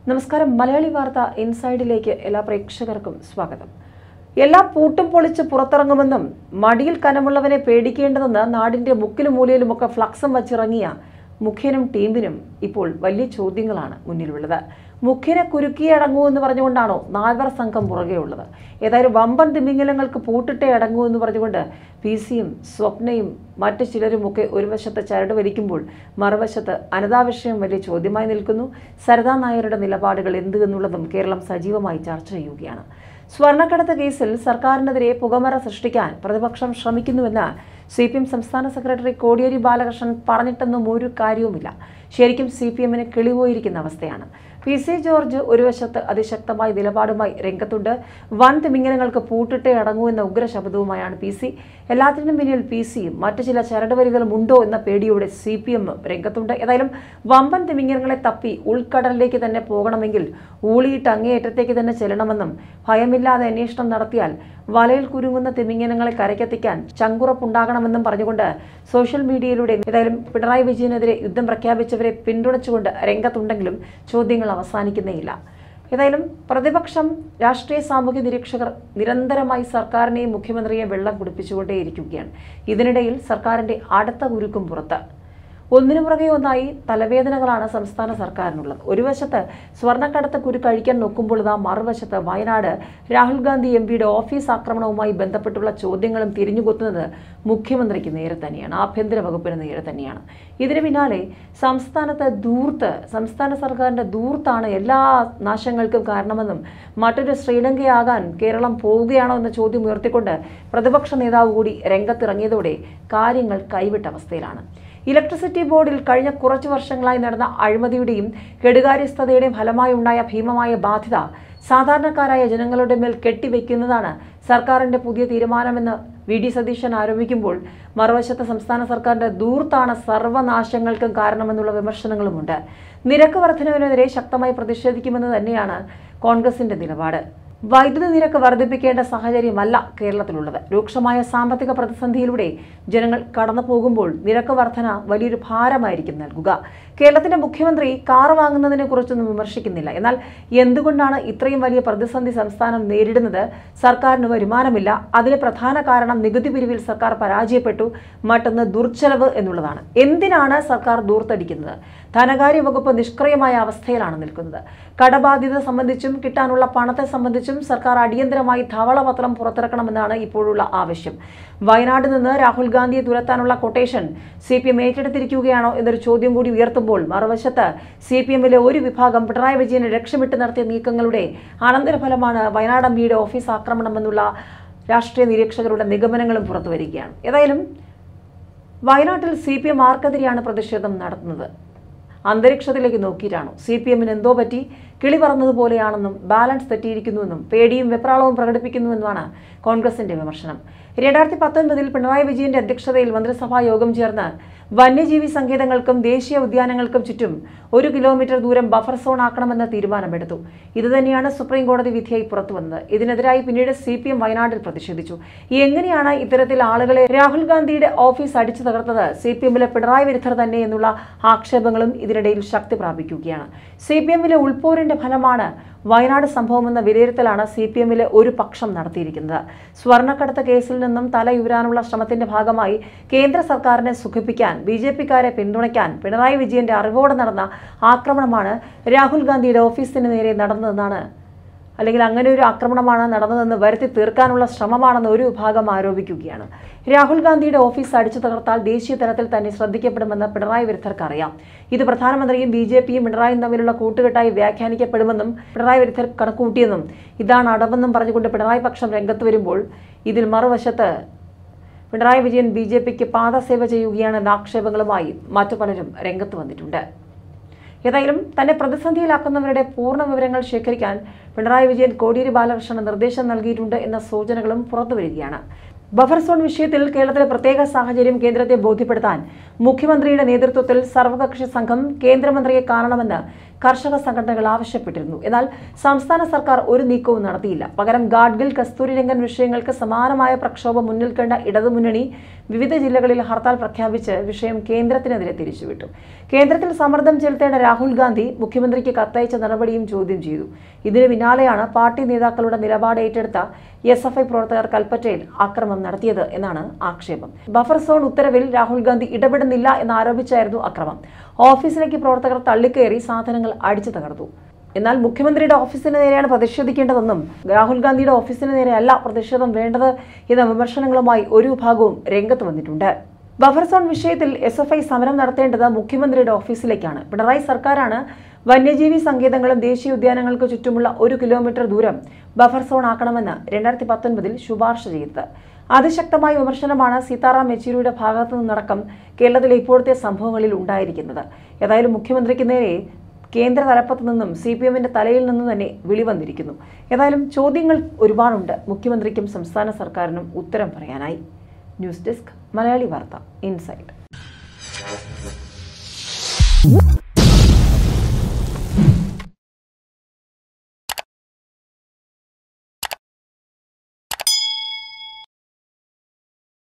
നമസ്കാരം. മലയാളി വാർത്ത ഇൻസൈഡിലേക്ക് എല്ലാ പ്രേക്ഷകർക്കും സ്വാഗതം. എല്ലാ പൂട്ടും പൊളിച്ച് പുറത്തിറങ്ങുമെന്നും മടിയിൽ കനമുള്ളവനെ പേടിക്കേണ്ടതെന്ന് നാടിന്റെ മുക്കിലും മൂലയിലുമൊക്കെ ഫ്ലക്സും വച്ചിറങ്ങിയ മുഖ്യനും ടീമിനും ഇപ്പോൾ വലിയ ചോദ്യങ്ങളാണ് മുന്നിലുള്ളത്. മുഖ്യനെ കുരുക്കിയേ അടങ്ങൂ എന്ന് പറഞ്ഞുകൊണ്ടാണോ നാൽവർ സംഘം പുറകെയുള്ളത്? ഏതായാലും വമ്പൻ തിമിംഗലങ്ങൾക്ക് പൂട്ടിട്ടേ അടങ്ങൂ എന്ന് പറഞ്ഞുകൊണ്ട് PC-യും സ്വപ്നയും മറ്റു ചിലരുമൊക്കെ ഒരു വശത്ത് ചരട് വലിക്കുമ്പോൾ മറുവശത്ത് അനിതാ വിഷയം വലിയ ചോദ്യമായി നിൽക്കുന്നു. സരിതാ നായരുടെ നിലപാടുകൾ എന്ത് എന്നുള്ളതും കേരളം സജീവമായി ചർച്ച ചെയ്യുകയാണ്. സ്വർണ്ണക്കടത്ത് കേസിൽ സർക്കാരിനെതിരെ പുകമറ സൃഷ്ടിക്കാൻ പ്രതിപക്ഷം ശ്രമിക്കുന്നുവെന്ന് CPM സംസ്ഥാന സെക്രട്ടറി കോടിയേരി ബാലകൃഷ്ണൻ പറഞ്ഞിട്ടൊന്നും ഒരു കാര്യവുമില്ല. ശരിക്കും CPM-ന് കിളിപോയിരിക്കുന്ന അവസ്ഥയാണ്. PC ജോർജ് ഒരു വശത്ത് അതിശക്തമായ നിലപാടുമായി രംഗത്തുണ്ട്. വൻ തിമിംഗലങ്ങൾക്ക് പൂട്ടിട്ടേ അടങ്ങൂ എന്ന ഉഗ്രശബ്ദവുമായാണ് PC. എല്ലാത്തിനും പിന്നിൽ PC-യും മറ്റു ചില ചരടുവലികളും ഉണ്ടോ എന്ന പേടിയോടെ CPM രംഗത്തുണ്ട്. ഏതായാലും വമ്പൻ തിമിംഗലങ്ങളെ തപ്പി ഉൾക്കടലിലേക്ക് തന്നെ പോകണമെങ്കിൽ ഊളിയിട്ട് അങ്ങേയറ്റത്തേക്ക് തന്നെ ചെല്ലണമെന്നും ഭയമില്ലാതെ അന്വേഷണം നടത്തിയാൽ വലയിൽ കുരുങ്ങുന്ന തിമിംഗലങ്ങളെ കരയ്ക്കെത്തിക്കാൻ ചങ്കുറപ്പുണ്ടാകണമെന്നും പറഞ്ഞുകൊണ്ട് സോഷ്യൽ മീഡിയയിലൂടെ ഏതായാലും പിണറായി വിജയനെതിരെ യുദ്ധം പ്രഖ്യാപിച്ചവരെ പിന്തുണച്ചുകൊണ്ട് രംഗത്തുണ്ടെങ്കിലും ചോദ്യങ്ങൾ അവസാനിക്കുന്നേയില്ല. ഏതായാലും പ്രതിപക്ഷം, രാഷ്ട്രീയ സാമൂഹ്യ നിരീക്ഷകർ നിരന്തരമായി സർക്കാരിനെയും മുഖ്യമന്ത്രിയെയും വെള്ളം കുടിപ്പിച്ചുകൊണ്ടേയിരിക്കുകയാണ്. ഇതിനിടയിൽ സർക്കാരിന്റെ അടുത്ത കുരുക്കും പുറത്ത്. ഒന്നിനു പുറകെ ഒന്നായി തലവേദനകളാണ് സംസ്ഥാന സർക്കാരിനുള്ളത്. ഒരു വശത്ത് സ്വർണ്ണക്കടത്ത് കുരുക്ക് അഴിക്കാൻ നോക്കുമ്പോൾ മറുവശത്ത് വയനാട് രാഹുൽ ഗാന്ധി MP-യുടെ ഓഫീസ് ആക്രമണവുമായി ബന്ധപ്പെട്ടുള്ള ചോദ്യങ്ങളും തിരിഞ്ഞുകൊത്തുന്നത് മുഖ്യമന്ത്രിക്ക് നേരെ തന്നെയാണ്, ആഭ്യന്തര വകുപ്പിന് നേരെ തന്നെയാണ്. ഇതിന് പിന്നാലെ സംസ്ഥാന സർക്കാരിന്റെ ദൂർത്താണ് എല്ലാ നാശങ്ങൾക്കും കാരണമെന്നും മറ്റൊരു ശ്രീലങ്കയാകാൻ കേരളം പോവുകയാണോ എന്ന ചോദ്യം ഉയർത്തിക്കൊണ്ട് പ്രതിപക്ഷ നേതാവ് കൂടി രംഗത്തിറങ്ങിയതോടെ കാര്യങ്ങൾ കൈവിട്ട അവസ്ഥയിലാണ്. ഇലക്ട്രിസിറ്റി ബോർഡിൽ കഴിഞ്ഞ കുറച്ചു വർഷങ്ങളായി നടന്ന അഴിമതിയുടെയും കെടുകാര്യസ്ഥതയുടെയും ഫലമായി ഉണ്ടായ ഭീമമായ ബാധ്യത സാധാരണക്കാരായ ജനങ്ങളുടെ മേൽ കെട്ടിവെക്കുന്നതാണ് സർക്കാരിന്റെ പുതിയ തീരുമാനമെന്ന് VD സതീശൻ ആരോപിക്കുമ്പോൾ മറുവശത്ത് സംസ്ഥാന സർക്കാരിന്റെ ദൂർത്താണ് സർവനാശങ്ങൾക്കും കാരണമെന്നുള്ള വിമർശനങ്ങളുമുണ്ട്. നിരക്ക് വർധനവിനെതിരെ ശക്തമായി പ്രതിഷേധിക്കുമെന്ന് തന്നെയാണ് കോൺഗ്രസിന്റെ നിലപാട്. വൈദ്യുതി നിരക്ക് വർദ്ധിപ്പിക്കേണ്ട സാഹചര്യമല്ല കേരളത്തിലുള്ളത്. രൂക്ഷമായ സാമ്പത്തിക പ്രതിസന്ധിയിലൂടെ ജനങ്ങൾ കടന്നു പോകുമ്പോൾ നിരക്ക് വർധന വലിയൊരു ഭാരമായിരിക്കും നൽകുക. കേരളത്തിന്റെ മുഖ്യമന്ത്രി കാർ വാങ്ങുന്നതിനെ കുറിച്ചൊന്നും വിമർശിക്കുന്നില്ല. എന്നാൽ എന്തുകൊണ്ടാണ് ഇത്രയും വലിയ പ്രതിസന്ധി സംസ്ഥാനം നേരിടുന്നത്? സർക്കാരിന് വരുമാനമില്ല. അതിന് പ്രധാന കാരണം നികുതി പിരിവിൽ സർക്കാർ പരാജയപ്പെട്ടു. മറ്റൊന്ന് ദുർച്ചെലവ് എന്നുള്ളതാണ്. എന്തിനാണ് സർക്കാർ ദൂർത്തടിക്കുന്നത്? ധനകാര്യ വകുപ്പ് നിഷ്ക്രിയമായ അവസ്ഥയിലാണ് നിൽക്കുന്നത്. കടബാധ്യത സംബന്ധിച്ചും കിട്ടാനുള്ള പണത്തെ സംബന്ധിച്ചും സർക്കാർ അടിയന്തരമായി ധവളപത്രം പുറത്തിറക്കണമെന്നാണ് ഇപ്പോഴുള്ള ആവശ്യം. വയനാട് നിന്ന് രാഹുൽ ഗാന്ധിയെ തുരത്താനുള്ള കൊട്ടേഷൻ CPM ഏറ്റെടുത്തിരിക്കുകയാണോ എന്നൊരു ചോദ്യം കൂടി ഉയർത്തുമ്പോൾ മറുവശത്ത് CPM-ലെ ഒരു വിഭാഗം പിണറായി വിജയനെ ലക്ഷ്യമിട്ട് നടത്തിയ നീക്കങ്ങളുടെ അനന്തരഫലമാണ് വയനാട് MP-യുടെ ഓഫീസ് ആക്രമണമെന്നുള്ള രാഷ്ട്രീയ നിരീക്ഷകരുടെ നിഗമനങ്ങളും പുറത്തുവരികയാണ്. ഏതായാലും വയനാട്ടിൽ CPM ആർക്കെതിരെയാണ് പ്രതിഷേധം നടത്തുന്നത്? അന്തരീക്ഷത്തിലേക്ക് നോക്കിയിട്ടാണോ? CPM-ന് എന്തോ പറ്റി, കിളി പറന്നതുപോലെയാണെന്നും ബാലൻസ് തെറ്റിയിരിക്കുന്നുവെന്നും പേടിയും വെപ്രാളവും പ്രകടിപ്പിക്കുന്നുവെന്നുമാണ് കോൺഗ്രസിന്റെ വിമർശനം. 2019 പിണറായി വിജയന്റെ അധ്യക്ഷതയിൽ മന്ത്രിസഭാ യോഗം ചേർന്ന് വന്യജീവി സങ്കേതങ്ങൾക്കും ദേശീയ ഉദ്യാനങ്ങൾക്കും ചുറ്റും 1 കിലോമീറ്റർ ദൂരം ബഫർ സോൺ ആക്കണമെന്ന തീരുമാനമെടുത്തു. ഇതുതന്നെയാണ് സുപ്രീം കോടതി വിധിയായി പുറത്തുവന്നത്. ഇതിനെതിരായി പിന്നീട് CPM വയനാട്ടിൽ പ്രതിഷേധിച്ചു. എങ്ങനെയാണ് ഇത്തരത്തിൽ ആളുകളെ രാഹുൽ ഗാന്ധിയുടെ ഓഫീസ് അടിച്ചു തകർത്തത്? CPM-ലെ പിണറായി വിരുദ്ധർ തന്നെ എന്നുള്ള ആക്ഷേപങ്ങളും ഇതിനിടയിൽ ശക്തി പ്രാപിക്കുകയാണ്. CPM-ലെ ഉൾപോരിന്റെ ഫലമാണ് വയനാട് സംഭവമെന്ന വിലയിരുത്തലാണ് CPM-ലെ ഒരു പക്ഷം നടത്തിയിരിക്കുന്നത്. സ്വർണ്ണക്കടത്ത് കേസിൽ നിന്നും തലയുരാനുള്ള ശ്രമത്തിന്റെ ഭാഗമായി കേന്ദ്ര സർക്കാരിനെ സുഖിപ്പിക്കാൻ BJP-ക്കാരെ പിന്തുണയ്ക്കാൻ പിണറായി വിജയന്റെ അറിവോടെ നടന്ന ആക്രമണമാണ് രാഹുൽ ഗാന്ധിയുടെ ഓഫീസിന് നേരെ നടന്നതെന്നാണ്, അല്ലെങ്കിൽ അങ്ങനെ ഒരു ആക്രമണമാണ് നടന്നതെന്ന് വരുത്തി തീർക്കാനുള്ള ശ്രമമാണെന്ന് ഒരു വിഭാഗം ആരോപിക്കുകയാണ്. രാഹുൽ ഗാന്ധിയുടെ ഓഫീസ് അടിച്ചു തകർത്താൽ ദേശീയ തലത്തിൽ തന്നെ ശ്രദ്ധിക്കപ്പെടുമെന്ന് പിണറായി വിരുദ്ധർക്ക് അറിയാം. ഇത് പ്രധാനമന്ത്രിയും BJP-യും പിണറായിയും തമ്മിലുള്ള കൂട്ടുകെട്ടായി വ്യാഖ്യാനിക്കപ്പെടുമെന്നും പിണറായി വിരുദ്ധർ കണക്കുകൂട്ടിയെന്നും ഇതാണ് അടവെന്നും പറഞ്ഞുകൊണ്ട് പിണറായി പക്ഷം രംഗത്ത് വരുമ്പോൾ ഇതിൽ മറുവശത്ത് പിണറായി വിജയൻ BJP-ക്ക് പാദസേവ ചെയ്യുകയാണെന്ന ആക്ഷേപങ്ങളുമായി മറ്റു പലരും രംഗത്ത് വന്നിട്ടുണ്ട്. ഏതായാലും തന്നെ പ്രതിസന്ധിയിലാക്കുന്നവരുടെ പൂർണ്ണ വിവരങ്ങൾ ശേഖരിക്കാൻ പിണറായി വിജയൻ കോടിയേരി ബാലകൃഷ്ണന് നിർദ്ദേശം നൽകിയിട്ടുണ്ട് എന്ന സൂചനകളും പുറത്തുവരികയാണ്. ബഫർ സോൺ വിഷയത്തിൽ കേരളത്തിലെ പ്രത്യേക സാഹചര്യം കേന്ദ്രത്തെ ബോധ്യപ്പെടുത്താൻ മുഖ്യമന്ത്രിയുടെ നേതൃത്വത്തിൽ സർവകക്ഷി സംഘം കേന്ദ്രമന്ത്രിയെ കാണണമെന്ന് കർഷക സംഘടനകൾ ആവശ്യപ്പെട്ടിരുന്നു. എന്നാൽ സംസ്ഥാന സർക്കാർ ഒരു നീക്കവും നടത്തിയില്ല. പകരം ഗാഡ്ഗിൽ, കസ്തൂരിരംഗൻ വിഷയങ്ങൾക്ക് സമാനമായ പ്രക്ഷോഭം മുന്നിൽ കണ്ട ഇടതുമുന്നണി വിവിധ ജില്ലകളിൽ ഹർത്താൽ പ്രഖ്യാപിച്ച് വിഷയം കേന്ദ്രത്തിനെതിരെ തിരിച്ചുവിട്ടു. കേന്ദ്രത്തിൽ സമ്മർദ്ദം ചെലുത്തേണ്ട രാഹുൽ ഗാന്ധി മുഖ്യമന്ത്രിക്ക് കത്തയച്ച നടപടിയും ചോദ്യം ചെയ്തു. ഇതിന് പിന്നാലെയാണ് പാർട്ടി നേതാക്കളുടെ നിലപാട് ഏറ്റെടുത്ത SFI പ്രവർത്തകർ കൽപ്പറ്റയിൽ ആക്രമണം നടത്തിയത് എന്നാണ് ആക്ഷേപം. ബഫർ സോൺ ഉത്തരവിൽ രാഹുൽ ഗാന്ധി ഇടപെടുന്നില്ല എന്നാരോപിച്ചായിരുന്നു അക്രമം. ഓഫീസിലേക്ക് പ്രവർത്തകർ തള്ളിക്കയറി സാധനങ്ങൾ അടിച്ചു തകർത്തു. എന്നാൽ മുഖ്യമന്ത്രിയുടെ ഓഫീസിന് നേരെയാണ് പ്രതിഷേധിക്കേണ്ടതെന്നും രാഹുൽ ഗാന്ധിയുടെ ഓഫീസിന് നേരെയല്ല പ്രതിഷേധം വേണ്ടത് എന്ന വിമർശനങ്ങളുമായി ഒരു വിഭാഗവും രംഗത്ത് വന്നിട്ടുണ്ട്. ബഫർ സോൺ വിഷയത്തിൽ SFI സമരം നടത്തേണ്ടത് മുഖ്യമന്ത്രിയുടെ ഓഫീസിലേക്കാണ്. പിണറായി സർക്കാരാണ് വന്യജീവി സങ്കേതങ്ങളും ദേശീയ ഉദ്യാനങ്ങൾക്ക് ചുറ്റുമുള്ള 1 കിലോമീറ്റർ ദൂരം ബഫർ സോൺ ആക്കണമെന്ന് 2019 ശുപാർശ ചെയ്തത്. അതിശക്തമായ വിമർശനമാണ് സീതാറാം യെച്ചൂരിയുടെ ഭാഗത്തു നിന്നടക്കം കേരളത്തിലെ ഇപ്പോഴത്തെ സംഭവങ്ങളിൽ ഉണ്ടായിരിക്കുന്നത്. ഏതായാലും മുഖ്യമന്ത്രിക്ക് നേരെ കേന്ദ്ര തലപ്പത്ത് നിന്നും CPMന്റെ തലയിൽ നിന്ന് തന്നെ വിളി വന്നിരിക്കുന്നു. ഏതായാലും ചോദ്യങ്ങൾ ഒരുപാടുണ്ട് മുഖ്യമന്ത്രിക്കും സംസ്ഥാന സർക്കാരിനും ഉത്തരം പറയാനായി. ന്യൂസ് ഡെസ്ക്, മലയാളി വാർത്ത, ഇൻസൈറ്റ്.